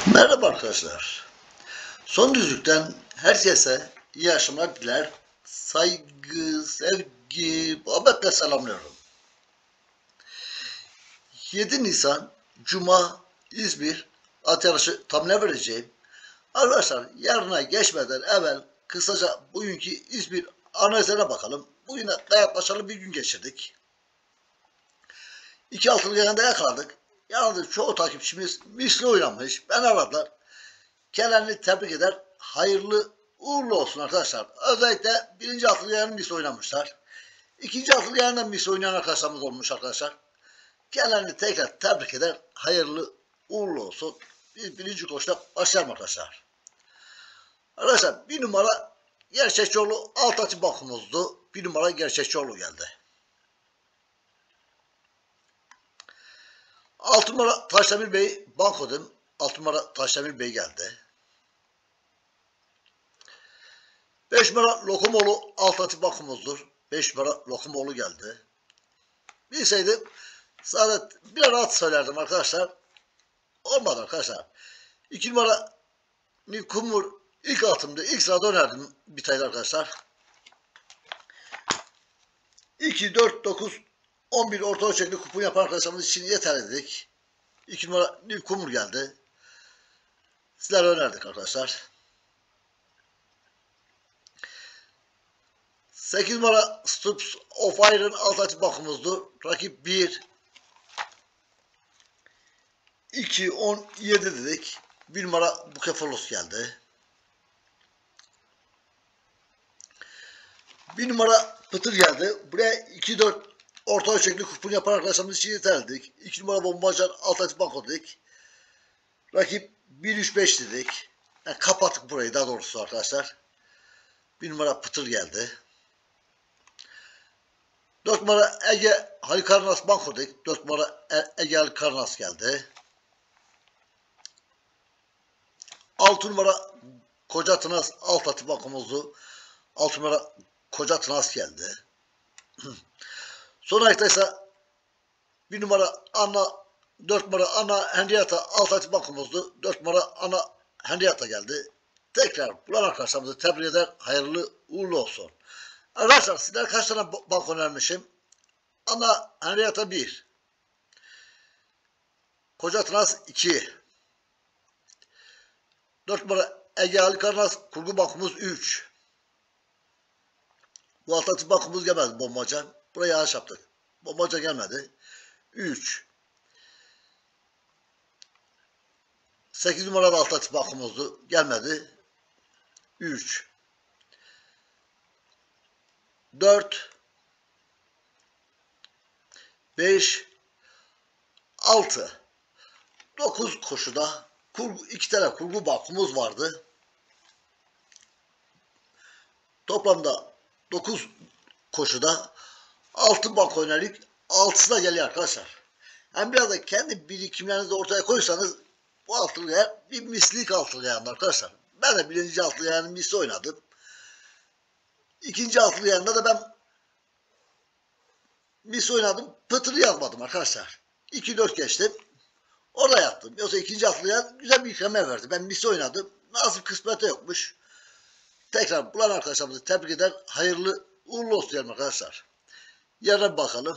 Merhaba arkadaşlar. Son düzlükten herkese iyi akşamlar diler. Saygı, sevgi, muhabbetle selamlıyorum. 7 Nisan Cuma İzmir at yarışı tahmine vereceğim. Arkadaşlar yarına geçmeden evvel kısaca bugünkü İzmir analizine bakalım. Bugüne yaklaşalı bir gün geçirdik. 2 altılı yanında yakaladık. Yalnız çoğu takipçimiz misli oynanmış. Ben aradılar. Kenan'ı tebrik eder. Hayırlı uğurlu olsun arkadaşlar. Özellikle birinci altılı yarın misli oynamışlar. İkinci altılı yarında misli oynayan arkadaşlarımız olmuş arkadaşlar. Kenan'ı tekrar tebrik eder. Hayırlı uğurlu olsun. Biz birinci koşuda başlayalım arkadaşlar. Arkadaşlar bir numara Gerçekçioğlu alt açı bakımızdı. Bir numara Gerçekçioğlu geldi. 6 numara Taşdemir Bey bankodim. 6 numara Taşdemir Bey geldi. 5 numara Lokumoğlu alt atı bakımızdır. 5 numara Lokumoğlu geldi. Bilseydim zaten bir rahat söylerdim arkadaşlar. Olmadı arkadaşlar. 2 numara Nikumur ilk atımda ilk sırada önerdim bir tane arkadaşlar. 2, 4, 9, 11 orta ölçekli kupon yapan arkadaşlarımız için yeterli dedik. 2 numara Nikumur geldi. Sizlere önerdik arkadaşlar. 8 numara Stoops of Iron alt açı bakımızdı. Rakip 1, 2, 10, 7 dedik. 1 numara Bukefolos geldi. 1 numara Pıtır geldi. Buraya 2, 4 orta ölçekli kupon yapan arkadaşlarımız için yeterli dedik. 2 numara Bombacan alt açı banko dedik. Rakip 1, 3, 5 dedik. Yani kapattık burayı daha doğrusu arkadaşlar. 1 numara Pıtır geldi. 4 numara Ege Halikarnas banko dedik. 4 numara Ege Halikarnas geldi. 6 numara Koca Tınas alt atı bankomuzdu. 6 numara Koca Tınas geldi. Son ayakta ise 1 numara Anna 4 numara Anna Henrietta alt atı bankomuzdu. 4 numara Anna Henrietta geldi. Tekrar bulan arkadaşlarımızı tebrik eder. Hayırlı uğurlu olsun. Arkadaşlar sizler kaç tane banko önermişim? Anna Henrietta 1. Koca Tınas 2. 4 numara Ege Halikarnas kurgu bankumuz 3. Bu alt atı bankumuz gelmedi Bombaca. Buraya ağaç yaptık. Bombaca gelmedi. 3. 8 numaralı alt atı bankumuzdu. Gelmedi. 3. 4. 5. 6. 9 koşuda 2 tane kurgu bankumuz vardı. Toplamda 9 koşuda 6 banko yönelik 6'sı da geliyor arkadaşlar. Hem biraz da kendi birikimlerinizi ortaya koysanız bu altılı yer bir mislik altılı yandı arkadaşlar. Ben de birinci altılı yanın misli oynadım. İkinci altılı yanında da ben misli oynadım. Pıtırı yazmadım arkadaşlar. 2-4 geçtim. Orada yattım. Yoksa ikinci altılı yan güzel bir ikramiye verdi. Ben misli oynadım. Nasip kısmete yokmuş. Tekrar bulan arkadaşlarımızı tebrik eder. Hayırlı uğurlu olsun diyelim arkadaşlar. Yarına bakalım.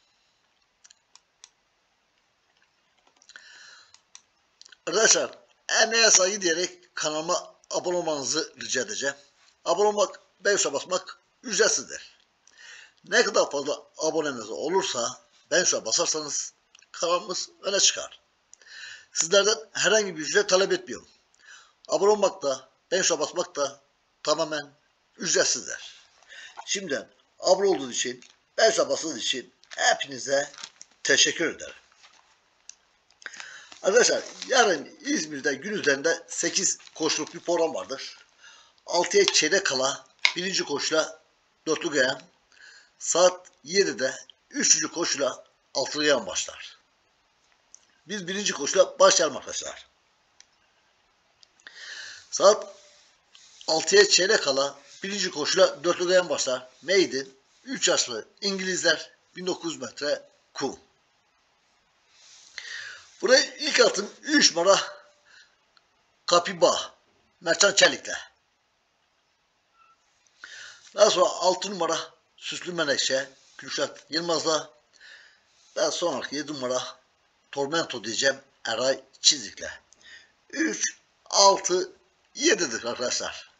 Arkadaşlar emeğe saygı diyerek kanalıma abone olmanızı rica edeceğim. Abone olmak, beğenişe basmak ücretsizdir. Ne kadar fazla aboneniz olursa beğenişe basarsanız kanalımız öne çıkar. Sizlerden herhangi bir ücret talep etmiyorum. Abone olmak da, beğenişe basmak da tamamen ücretsizdir. Şimdi abone olduğunuz için, beğenişe bastığınız için hepinize teşekkür ederim. Arkadaşlar yarın İzmir'de gün üzerinde 8 koşuluk bir program vardır. 6'ya çeyrek kala birinci koşuyla dörtlü gayan, saat 7'de 3. koşuyla altılı gayan başlar. Biz birinci koşuyla başlayalım arkadaşlar. Saat 6'ya çeyrek kala birinci koşuyla dörtlü gayan başlar. Maiden 3 yaşlı İngilizler 1900 metre kum. Buraya ilk atım 3 numara Kapiba Mertcan Çelik'le. Daha sonra 6 numara Süslü Menekşe Kürşat Yılmaz'la. Daha sonraki 7 numara Tormento diyeceğim Eray Çizik'le. 3, 6, 7'dir arkadaşlar.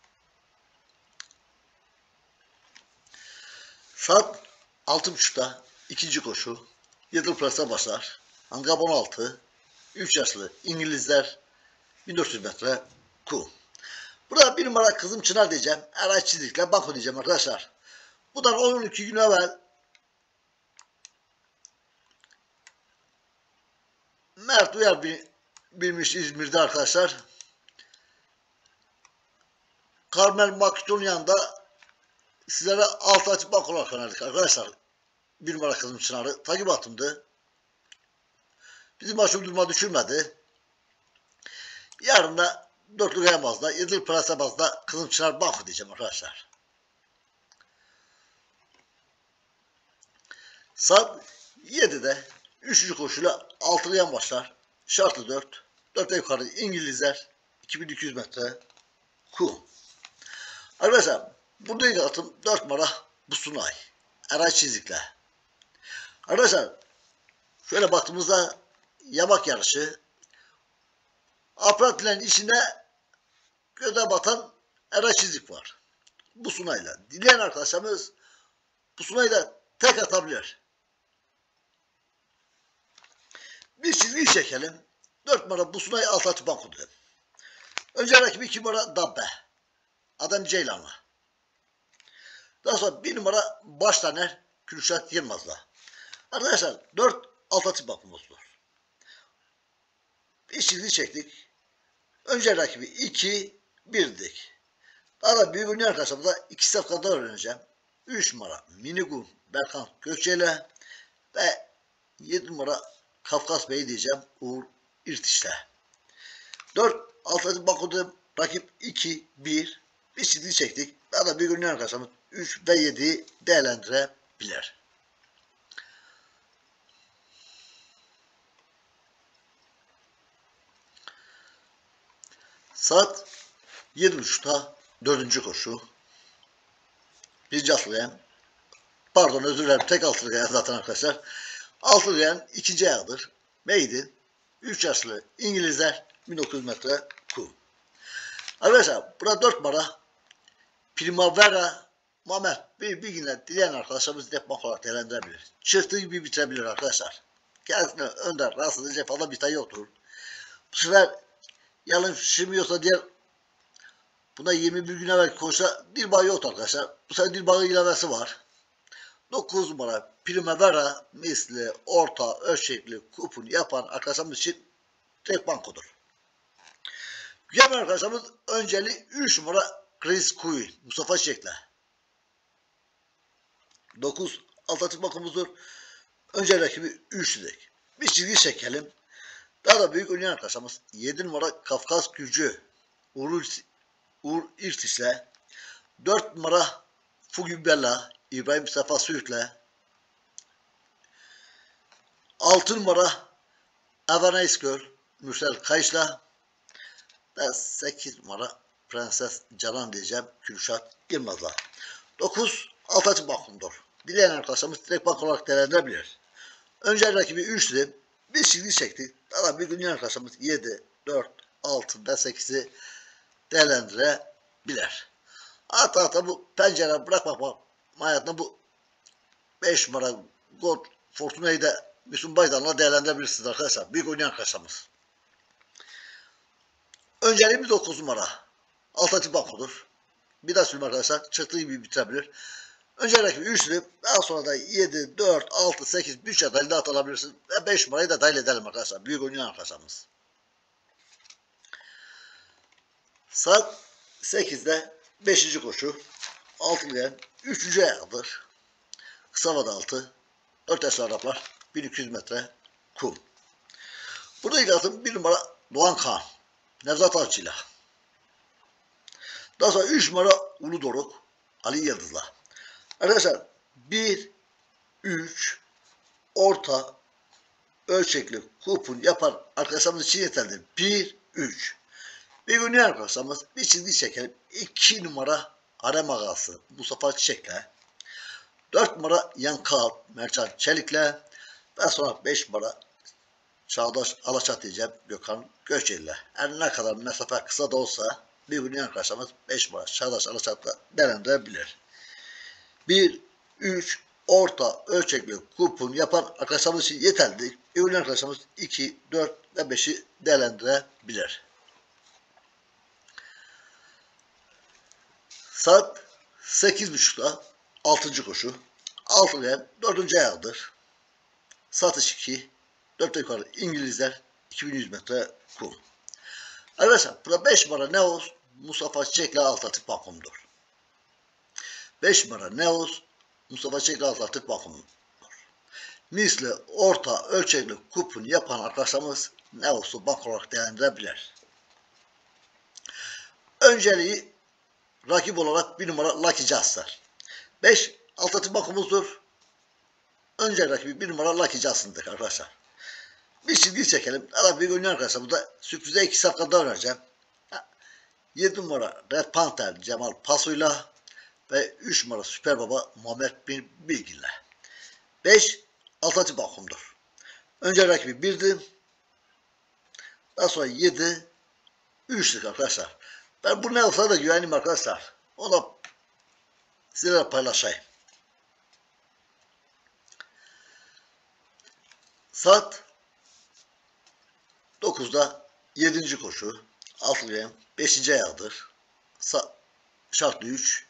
Saat 6.30'da ikinci koşu. Yedil Plus'a başlar. Handikap 16. 3 yaşlı İngilizler 1400 metre kum. Burada bir numara Kızım Çınar diyeceğim. Eray Çizik'le banko diyeceğim arkadaşlar. Bundan 12 gün evvel Mert Uyar bilmiş İzmir'de arkadaşlar. Carmel Makedonyan'da sizlere altı açıp bank olarak önerdik arkadaşlar. Bir numara Kızım Çınar'ı takip attımdı. Bizim başım duruma düşürmedi. Yarın da dörtlü Gayamaz'da, Yedil Pırasa bazda Kızım Çınar banko diyeceğim arkadaşlar. Saat 7'de 3. koşuyla 6'lı yan başlar. Şartlı 4. 4'e yukarı İngilizler 2200 metre kum. Arkadaşlar burada ilk atım 4 numara Busunay. Eray Çizik'le. Arkadaşlar şöyle baktığımızda yamak yarışı Apratlerin içinde göze batan Eray Çizik var. Busunay'la. Dileyen arkadaşlarımız Busunay'la tek atabilir. Bir çizgi çekelim. 4 numara Busunay alt atı banko diyelim. Önce rakibi 2 numara Dabbe. Adam Ceylan'la. Daha sonra 1 numara Baştaner Kürşat Yılmaz'la. Arkadaşlar 4 alt atı bankomuz var. Bir çizgi çektik. Önce rakibi 2, 1'dik. Daha da birbirinin arkadaşlarımıza 2 safkada öğreneceğim. 3 numara Minigun Berkan Gökçe'yle ve 7 numara Kafkas Bey diyeceğim Uğur İrtiş'le. 4 altı bankoda rakip 2, 1. Bir çizgi çektik. Daha da birbirinin arkadaşlarımız 3 ve 7'yi değerlendirebilir. Saat 7.30'da 4. koşu. Birinci atlayan. Pardon özür dilerim. Tek atlayan zaten arkadaşlar. Atlayan ikinci ayağıdır. Maiden. 3 yaşlı İngilizler 1900 metre kum. Arkadaşlar burada 4 numara Primavera Muhammed bir güne dileyen arkadaşlarımız depmak olarak değerlendirebilir. Çıktığı gibi bitirebilir arkadaşlar. Kendisine önden rahatsız edecek fazla bir tay yoktur. Bu sefer yalın şişirmiyorsa diğer buna 21 gün evvel koşsa Dilbağ yoktu arkadaşlar. Bu sefer Dilbağ'ın ilavesi var. 9 numara Primavera misli orta ölçekli kupon yapan arkadaşlarımız için tek bankodur. Güzel arkadaşlarımız önceli 3 numara Chris Kuy Mustafa Çiçek'le. 9 alt açık bankomuzdur. Önce rakibi 3 dedik. Bir çizgi çekelim. Daha da büyük oynayan arkadaşlarımız 7 numara Kafkas Gürcü Uğur İrtiş'le. 4 numara Fugi Bella İbrahim Mustafa Söğüt'le. 6 numara Avanes Göl Mürsel Kayış'la. Ve 8 numara Prenses Canan diyeceğim Kürşat Yılmaz'la. 9 alt açık bankomdur. Dileyen arkadaşlarımız direkt bank olarak değerlendirebilir. Önce rakibi 3 dedim. Bir çizgi çektik. Daha bir gün arkadaşlarımız 7, 4, 6 ve 8'i değerlendirebilir. Hatta bu pencere bırakmak hayatında bu 5 numara Gold Fortuna'yı da Müslüm Baydan'la değerlendirebilirsiniz arkadaşlar. Büyük oynayan arkadaşlarımız. Önceliğimiz 9 numara. Alt açık bankodur. Bir daha söyleyeyim arkadaşlar. Çıktığı gibi bitirebilir. Önce rakibi 3'lü. Daha sonra da 7, 4, 6, 8, 3 adaylı da atılabilirsiniz. Ve 5 numarayı da dahil edelim arkadaşlar. Büyük oynayan arkadaşlarımız. Saat 8'de 5. koşu. 6'lıyan 3. ayağıdır. Kısa vada altı. 4 yaşlı Araplar. 1200 metre kum. Burada ilk atım 1 numara Doğan Kağan. Nevzat Avcı'yla. Daha sonra 3 numara Ulu Doruk. Ali Yıldız'la. Arkadaşlar 1, 3 orta ölçekli kupon yapan arkadaşlarımız için yeterli. 1, 3. Bir gün arkadaşlarımız bir çizgi çekelim. 2 numara Harem Ağası Mustafa Çiçek'le, 4 numara Yan Kağıt Mercan Çelik'le, daha sonra 5 numara Çağdaş Alaçatı diyeceğim Gökhan Göçeli'yle. Her ne kadar mesafe kısa da olsa bir gün arkadaşlarımız 5 numara Çağdaş Alaçatı'da değerlendirebilir. 1, 3 orta ölçekli kupon yapan arkadaşlarımız için yeterli. Bir gün arkadaşlarımız 2, 4 ve 5'i değerlendirebilir. Saat 8.30'da 6. koşu. 6 gen 4. ayağıdır. Satış 2. 4 yukarı İngilizler 2100 metre kum. Arkadaşlar burada 5 numara Neos Mustafa Çiçek'le alternatif vakumdur. 5 numara Neos Mustafa Çiçek'le alternatif vakumdur. Misli orta ölçekli kupon yapan arkadaşlarımız Neos'u bank olarak değerlendirebilir. Önceliği rakip olarak 1 numara Lucky Just'lar. 5 alternatif vakumumuzdur. Önce rakibi 1 numara Lucky Just'ındır arkadaşlar. Bir çizgi çekelim. Bir gün arkadaşlar burada sürprize 2 safkada önereceğim. 7 numara Red Panther Cemal Pasu'yla ve 3 numara Süper Baba Muhammed Bin Bilgin'le. 5 alternatif vakumdur. Önce rakibi 1'di. Daha sonra 7 3'tür arkadaşlar. Ben bu ne olsa da güvenliyim arkadaşlar. Onu sizlerle paylaşayım. Saat 9'da 7. koşu. 6 gen 5. ayağıdır. Şartlı 3.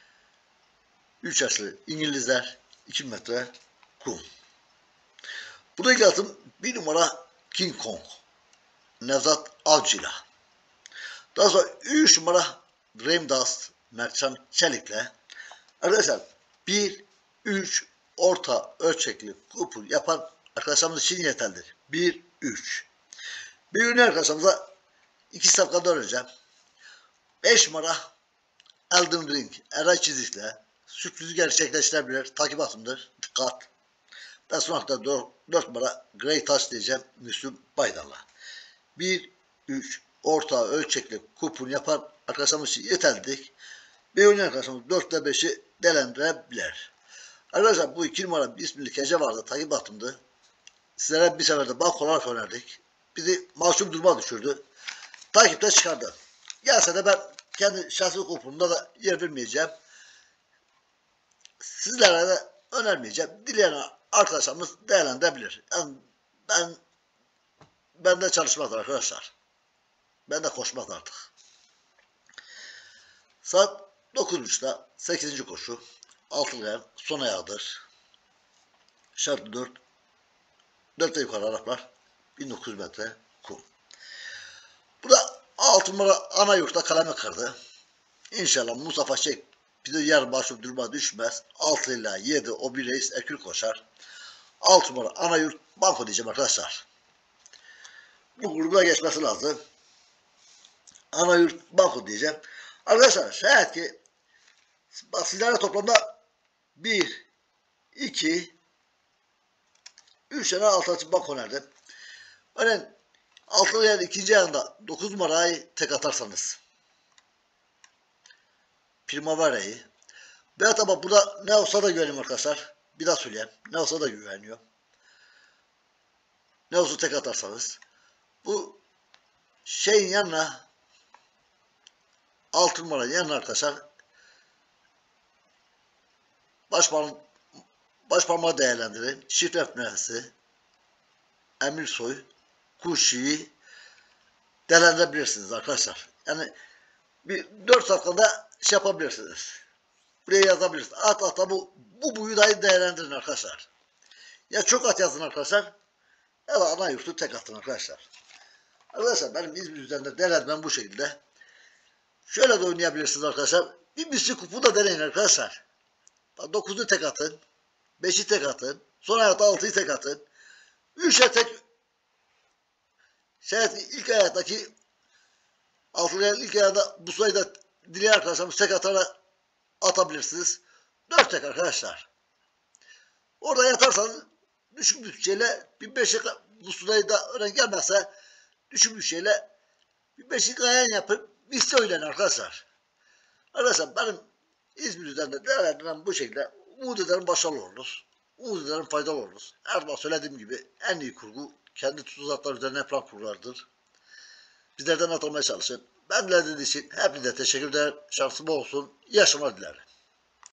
3 yaşlı İngilizler 2 metre kum. Buradaki atım 1 numara King Kong Nevzat Avcı'yla. Daha sonra 3 numara Dream Dust Mertcan Çelik'le. Arkadaşlar 1, 3 orta ölçekli kupon yapan arkadaşlarımız için yeterlidir. 1, 3. Bir gün arkadaşlarımıza 2 safkada öğreneceğim. 5 numara Elden Ring Eray Çizik'le sürprizi gerçekleştirebilir. Takip atımdır. Dikkat. Ve sonra da 4 numara Grey Touch diyeceğim Müslüm Baydar'la. 1, 3 orta ölçekli kupon yapan arkadaşlarımız için yeterlidir. Bir gün arkadaşlarımız 4 ile 5'i değerlendirebilir. Arkadaşlar bu 2 numara Bismillah gece vardı. Takip atımdı. Sizlere bir seferde bank olarak önerdik. Bizi mahcup duruma düşürdü. Takipte çıkardı. Gelse de ben kendi şahsi kuponumda da yer vermeyeceğim. Sizlere de önermeyeceğim. Dileyen arkadaşlarımız değerlendirebilir. Yani ben de çalışmaz arkadaşlar. Ben de koşmaz artık. Saat 9.30'da 8. koşu. 6 gen son ayağıdır. Şartlı 4. 4'te yukarı Araplar. 1900 metre kum. Burada 6 numara ana yurtta kaleme kırdı. İnşallah Mustafa Çiçek bize yer başlık duruma düşmez. 6 ile 7 o bir reis ekül koşar. 6 numara ana yurt banko diyeceğim arkadaşlar. Bu gruba geçmesi lazım. Ana yurt banko diyeceğim. Arkadaşlar şayet ki bak sizlere toplamda 1, 2, 3 tane alternatif banko önerdim. Örneğin 6 yer ikinci ayağında 9 numarayı tek atarsanız Primavera'yı veyahut ama burada ne olsa da güvenim arkadaşlar. Bir daha söyleyeyim. Ne olsa da güveniyor. Ne olsa tek atarsanız bu şeyin yanına 6 numaranın yanına arkadaşlar baş parmağı değerlendirin. Çift referansı Emir Soy Kuşi'yi değerlendirebilirsiniz arkadaşlar. Yani bir 4 dakikada şey yapabilirsiniz. Buraya yazabilirsiniz. At bu buyu dahi değerlendirin arkadaşlar. Ya çok at yazın arkadaşlar. Ya da ana yurtu tek atın arkadaşlar. Arkadaşlar benim İzmir üzerinde değerlendirmem bu şekilde. Şöyle de oynayabilirsiniz arkadaşlar. Bir misli kupu da deneyin arkadaşlar. 9'u tek atın. 5'i tek atın. Son hayatta 6'yı tek atın. 3'e tek ilk ayaktaki 6'ların ilk ayağında bu sayıda dileyen arkadaşlarımız tek atarak atabilirsiniz. 4 tek arkadaşlar. Orada yatarsanız düşük bütçeyle bir 5'e bu sayıda öğren gelmezse düşük bütçeyle Bir Beşik ayağın yapıp liste oynayın arkadaşlar. Arkadaşlar benim İzmir üzerinde değerlendiren bu şekilde. Umut ederim başarılı oluruz. Umut ederim faydalı oluruz. Her zaman söylediğim gibi en iyi kurgu kendi tuzaklar üzerine yapılan kurgulardır. Bizlerden atılmaya çalışın. Ben de dediğiniz için hepinize teşekkür ederim. Şansım olsun. İyi yaşamlar dilerim.